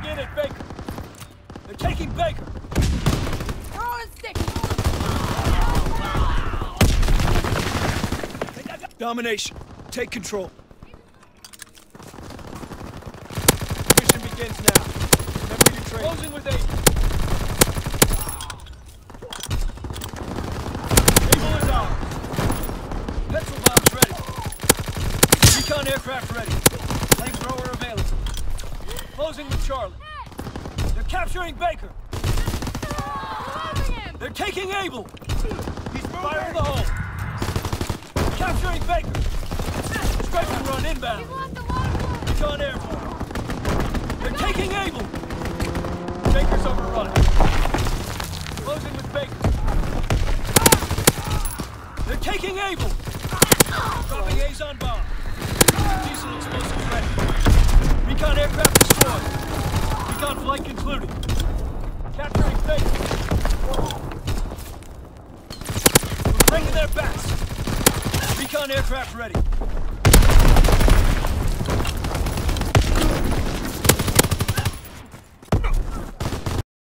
dug in at Baker. They're taking Baker. Throw a stick! Domination. Take control. Mission begins now. Remember your training. Closing with Able. Able is ours. Petrol bombs ready. Recon aircraft ready. Flamethrower available. Closing with Charlie. They're capturing Baker. They're taking Able. He's firing the hole. Capturing Baker. Strike and run inbound. Recon airborne. They're taking Able. Baker's overrun. Closing with Baker. They're taking Able. Dropping Azon bomb. Diesel explosives ready. Recon aircraft destroyed. Recon flight concluded. Capturing Baker. We're bringing their backs. Recon aircraft ready.